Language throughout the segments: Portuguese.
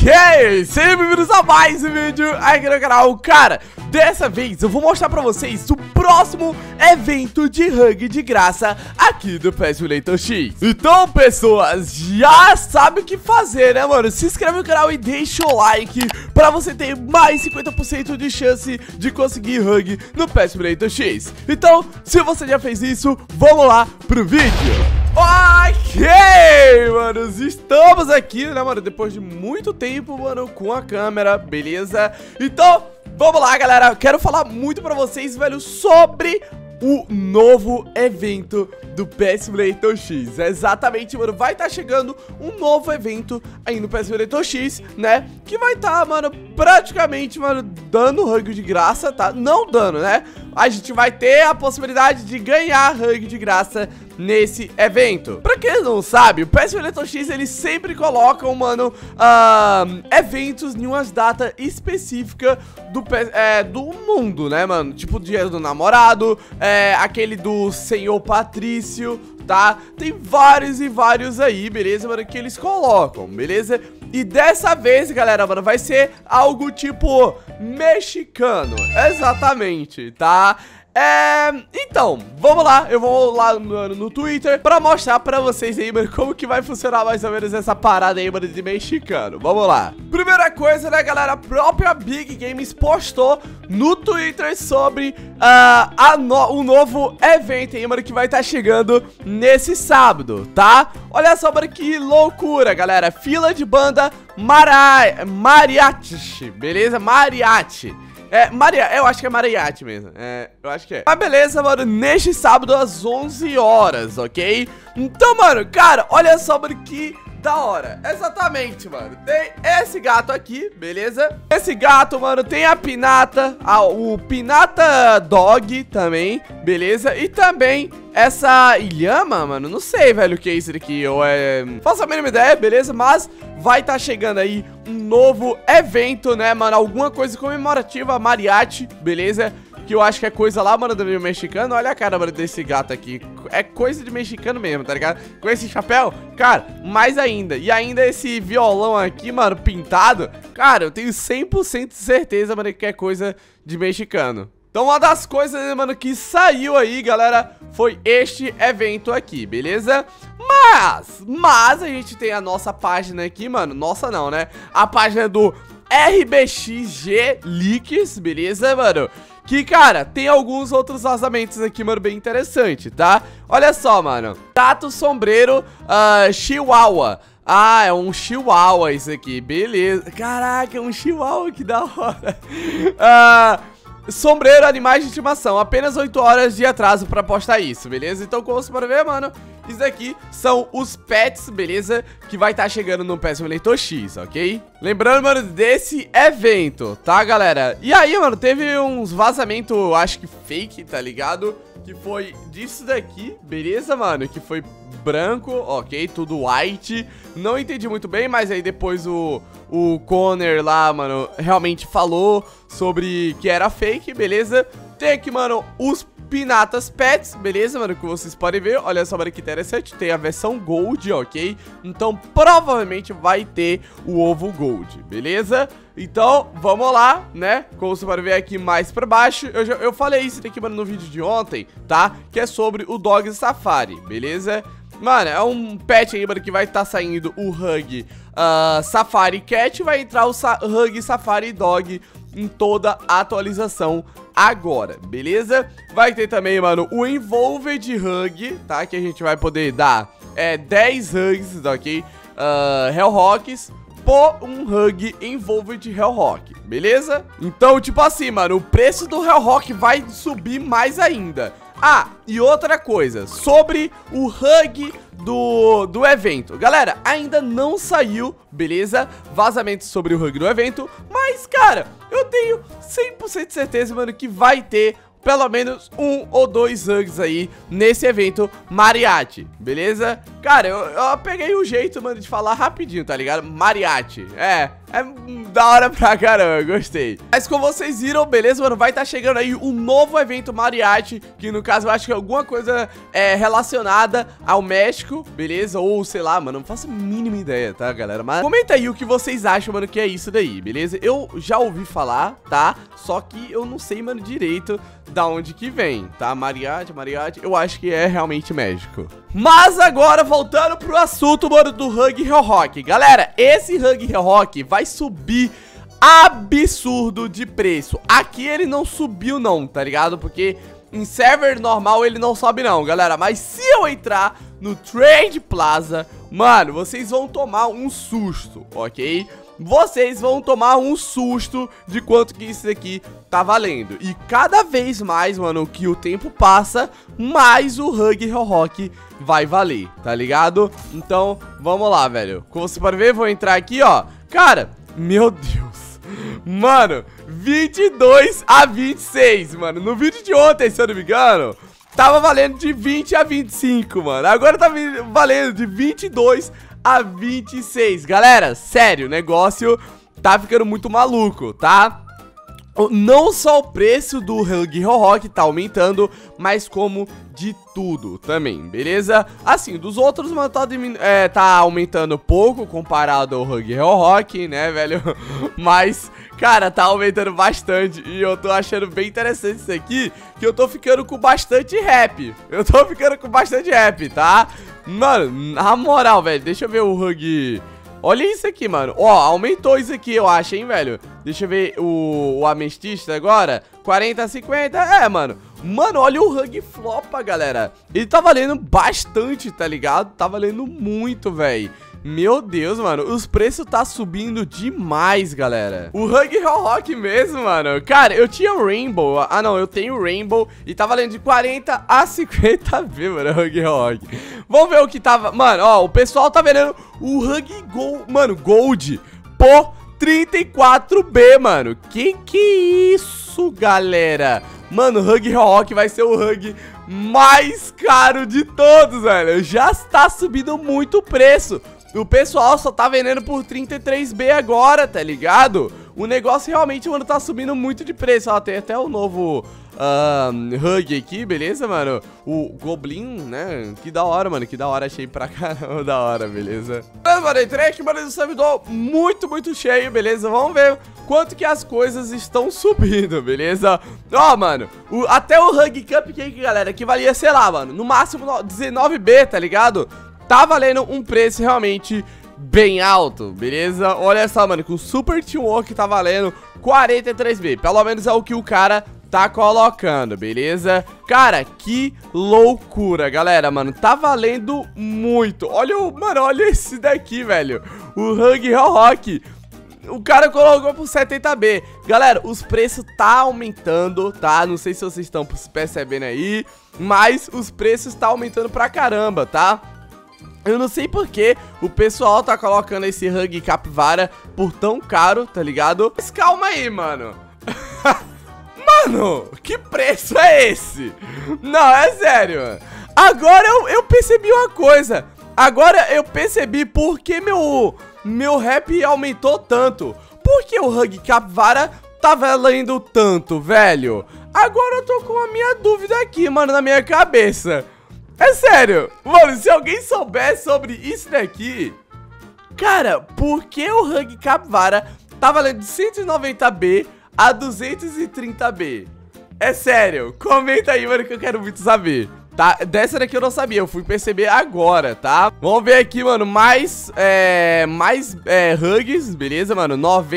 Ok, sejam bem-vindos a mais um vídeo aqui no canal. Cara, dessa vez eu vou mostrar pra vocês o próximo evento de hug de graça aqui do PES Simulator X. Então, pessoas, já sabe o que fazer, né, mano? Se inscreve no canal e deixa o like pra você ter mais 50% de chance de conseguir hug no PES Simulator X. Então, se você já fez isso, vamos lá pro vídeo. Ok, manos, estamos aqui, né, mano, depois de muito tempo, mano, com a câmera, beleza? Então, vamos lá, galera, quero falar muito pra vocês, velho, sobre o novo evento do PES Simulator X. Exatamente, mano, vai estar chegando um novo evento aí no PES Simulator X, né? Que vai estar, mano, praticamente, mano, dando hug de graça, tá? Não dando, né? A gente vai ter a possibilidade de ganhar hug de graça nesse evento. Pra quem não sabe, o PES Simulator X, eles sempre colocam, mano, eventos em umas datas específicas do mundo, né, mano? Tipo o Dia do Namorado, aquele do Senhor Patrício, tá? Tem vários e vários aí, beleza, mano, que eles colocam, beleza? E dessa vez, galera, mano, vai ser algo tipo mexicano, exatamente, tá? Então, vamos lá, eu vou lá no Twitter pra mostrar pra vocês aí, mano, como que vai funcionar mais ou menos essa parada aí, mano, de mexicano. Vamos lá. Primeira coisa, né, galera, a própria Big Games postou no Twitter sobre o novo evento aí, mano, que vai estar chegando nesse sábado, tá? Olha só, mano, que loucura, galera. Fila de banda mariachi, beleza? Mariachi. Eu acho que é mariachi mesmo. Eu acho que é. Mas beleza, mano, neste sábado às 11 horas, ok? Então, mano, cara, olha só, mano, que da hora. Exatamente, mano. Tem esse gato aqui, beleza? Esse gato, mano, tem a Pinata, o Pinata Dog também, beleza? E também essa Ilhama, mano, não sei, velho, o que é isso daqui. Faço a mínima ideia, beleza? Mas vai estar chegando aí um novo evento, né, mano? Alguma coisa comemorativa, mariachi, beleza? Que eu acho que é coisa lá, mano, do meio mexicano. Olha a cara, mano, desse gato aqui. É coisa de mexicano mesmo, tá ligado? Com esse chapéu, cara, mais ainda. E ainda esse violão aqui, mano, pintado. Cara, eu tenho 100% de certeza, mano, que é coisa de mexicano. Então uma das coisas, mano, que saiu aí, galera, foi este evento aqui, beleza? Mas a gente tem a nossa página aqui, mano. Nossa não, né? A página do RBXG Leaks, beleza, mano? Que, cara, tem alguns outros vazamentos aqui, mano, bem interessante, tá? Olha só, mano. Gato sombreiro Chihuahua. Ah, é um Chihuahua isso aqui, beleza. Caraca, é um Chihuahua, que da hora. Sombreiro animais de estimação, apenas 8 horas de atraso pra postar isso, beleza? Então, como você pode ver, mano, isso daqui são os pets, beleza? Que vai estar chegando no PES Simulator X, ok? Lembrando, mano, desse evento, tá, galera? E aí, mano, teve uns vazamentos, acho que fake, tá ligado? Que foi disso daqui, beleza, mano? Que foi branco, ok, tudo white. Não entendi muito bem, mas aí depois o Connor lá, mano, realmente falou sobre que era fake, beleza? Tem aqui, mano, os Pinatas Pets, beleza, mano, que vocês podem ver. Olha só, mano, que interessante, tem a versão Gold, ok? Então, provavelmente vai ter o ovo Gold, beleza? Então, vamos lá, né? Como você pode ver aqui mais pra baixo, eu falei isso aqui, mano, no vídeo de ontem, tá? Que é sobre o Dog Safari, beleza? Mano, é um pet aí, mano, que vai estar saindo o Hug Safari Cat. Vai entrar o Hug Safari Dog em toda a atualização agora, beleza? Vai ter também, mano, o Involved Hug, tá? Que a gente vai poder dar 10 Hugs, ok? Hellrocks por um Hug Involved Hellrock, beleza? Então, tipo assim, mano, o preço do Hellrock vai subir mais ainda. Ah, e outra coisa, sobre o hug do evento. Galera, ainda não saiu, beleza? Vazamento sobre o hug do evento. Mas, cara, eu tenho 100% de certeza, mano, que vai ter pelo menos 1 ou 2 hugs aí nesse evento mariachi, beleza? Cara, eu peguei o jeito, mano, de falar rapidinho, tá ligado? Mariachi, É da hora pra caramba, gostei. Mas como vocês viram, beleza, mano, vai estar chegando aí um novo evento mariachi, que no caso eu acho que é alguma coisa relacionada ao México, beleza? Ou sei lá, mano, não faço a mínima ideia, tá, galera? Mas comenta aí o que vocês acham, mano, que é isso daí, beleza? Eu já ouvi falar, tá? Só que eu não sei, mano, direito da onde que vem, tá? Mariachi, eu acho que é realmente México. Mas agora, voltando pro assunto, mano, do Hug Hell Rock. Galera, esse Hug Hell Rock vai subir absurdo de preço. Aqui ele não subiu não, tá ligado? Porque em server normal ele não sobe não, galera. Mas se eu entrar no Trade Plaza, mano, vocês vão tomar um susto, ok? Vocês vão tomar um susto de quanto que isso aqui tá valendo. E cada vez mais, mano, que o tempo passa, mais o Hug Hell Rock vai valer, tá ligado? Então, vamos lá, velho. Como você pode ver, vou entrar aqui, ó. Cara, meu Deus. Mano, 22 a 26, mano. No vídeo de ontem, se eu não me engano, tava valendo de 20 a 25, mano. Agora tá valendo de 22 a 26. Galera, sério, o negócio tá ficando muito maluco, tá? Não só o preço do Hug Hell Rock tá aumentando, mas como de tudo também, beleza? Assim, dos outros, mano, tá aumentando pouco comparado ao Hug Hell Rock, né, velho? Mas, cara, tá aumentando bastante e eu tô achando bem interessante isso aqui, que eu tô ficando com bastante rap. Tá? Mano, na moral, velho, deixa eu ver o Hug... Olha isso aqui, mano. Ó, aumentou isso aqui, eu acho, hein, velho. Deixa eu ver o Ametista agora. 40 a 50. É, mano. Mano, olha o Hug Flopa, galera. Ele tá valendo bastante, tá ligado? Tá valendo muito, velho. Meu Deus, mano, os preços tá subindo demais, galera. O Hug Hell Rock mesmo, mano. Cara, eu tinha o Rainbow. Ah, não, eu tenho o Rainbow e tá valendo de 40 a 50 B, mano, o Hug Hell Rock. Vamos ver o que tava... Mano, ó, o pessoal tá vendendo o Hug Gold, mano, Gold por 34B, mano. Que isso, galera? Mano, o Hug Hell Rock vai ser o Hug mais caro de todos, velho. Já está subindo muito o preço. O pessoal só tá vendendo por 33B agora, tá ligado? O negócio realmente, mano, tá subindo muito de preço. Ó, tem até o novo Hug aqui, beleza, mano? O Goblin, né? Que da hora, mano, que da hora. Achei pra caramba da hora, beleza? Mas, mano, entrei aqui, mano, no servidor muito cheio, beleza? Vamos ver quanto que as coisas estão subindo, beleza? Ó, mano, até o Hug Cupcake, galera, que valia, sei lá, mano, no máximo 19B, tá ligado? Tá valendo um preço realmente bem alto, beleza? Olha só, mano, que o Super Teamwork tá valendo 43B. Pelo menos é o que o cara tá colocando, beleza? Cara, que loucura, galera, mano. Tá valendo muito. Olha mano, olha esse daqui, velho. O Hug Hell Rock. O cara colocou por 70B. Galera, os preços tá aumentando, tá? Não sei se vocês estão percebendo aí, mas os preços tá aumentando pra caramba, tá? Eu não sei porque o pessoal tá colocando esse Hug Capivara por tão caro, tá ligado? Mas calma aí, mano. Mano, que preço é esse? Não, é sério, mano. Agora eu percebi uma coisa. Agora eu percebi por que meu rap aumentou tanto. Por que o Hug Capivara tá valendo tanto, velho? Agora eu tô com a minha dúvida aqui, mano, na minha cabeça. É sério, mano, se alguém souber sobre isso daqui... Cara, por que o Hug Capivara tá valendo de 190B a 230B? É sério, comenta aí, mano, que eu quero muito saber, tá? Dessa daqui eu não sabia, eu fui perceber agora, tá? Vamos ver aqui, mano, mais Hugs, beleza, mano?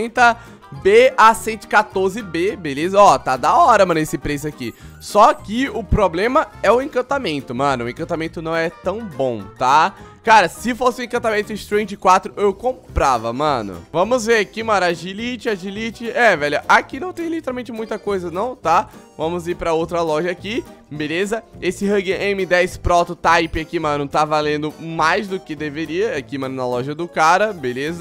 90B a 114B, beleza? Ó, tá da hora, mano, esse preço aqui. Só que o problema é o encantamento, mano. O encantamento não é tão bom, tá? Cara, se fosse o encantamento Strange 4, eu comprava, mano. Vamos ver aqui, mano, agility. É, velho, aqui não tem literalmente muita coisa, não, tá? Vamos ir pra outra loja aqui, beleza? Esse Hug M10 Prototype aqui, mano, tá valendo mais do que deveria aqui, mano, na loja do cara, beleza?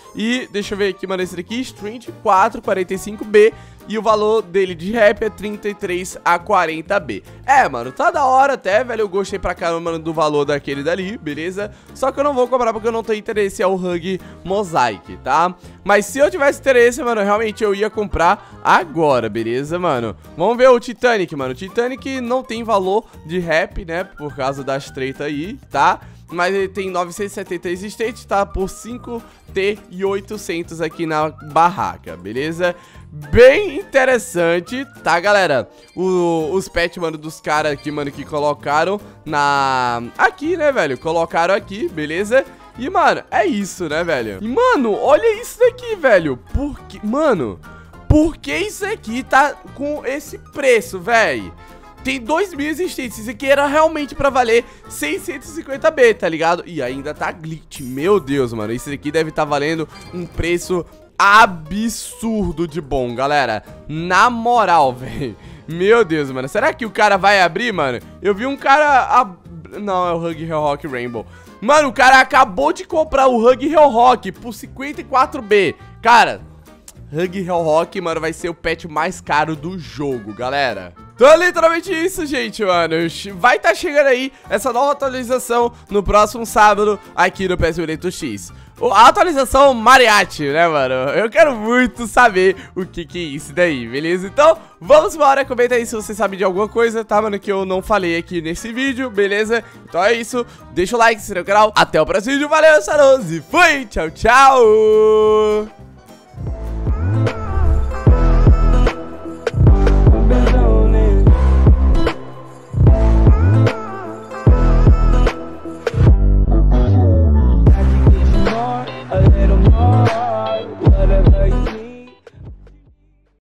E deixa eu ver aqui, mano, esse daqui, Strength 445B. E o valor dele de rap é 33 a 40B. É, mano, tá da hora até, velho. Eu gostei pra caramba, mano, do valor daquele dali, beleza? Só que eu não vou comprar porque eu não tenho interesse ao Hug Mosaic, tá? Mas se eu tivesse interesse, mano, realmente eu ia comprar agora, beleza, mano? Vamos ver o Titanic, mano. O Titanic não tem valor de rap, né? Por causa das treta aí, tá? Mas ele tem 970 existente, tá? Por 5T e 800 aqui na barraca, beleza? Bem interessante, tá, galera? Os pets, mano, dos caras aqui, mano, que colocaram aqui, né, velho? Colocaram aqui, beleza? E, mano, é isso, né, velho? E, mano, olha isso daqui, velho. Por que isso aqui tá com esse preço, velho? Tem 2.000 existentes, isso aqui era realmente pra valer 650B, tá ligado? E ainda tá glitch, meu Deus, mano. Isso aqui deve tá valendo um preço absurdo de bom, galera. Na moral, velho. Meu Deus, mano. Será que o cara vai abrir, mano? Eu vi um cara... Não, é o Hug Hellrock Rainbow. Mano, o cara acabou de comprar o Hug Hellrock por 54B. Cara, Hug Hellrock, mano, vai ser o pet mais caro do jogo, galera. Então é literalmente isso, gente, mano. Vai estar chegando aí essa nova atualização no próximo sábado aqui no PS Simulator X. A atualização Mariachi, né, mano? Eu quero muito saber o que é isso daí, beleza? Então, vamos embora. Comenta aí se você sabe de alguma coisa, tá, mano? Que eu não falei aqui nesse vídeo, beleza? Então é isso. Deixa o like, se inscreve no canal. Até o próximo vídeo. Valeu, Saros. E fui. Tchau, tchau.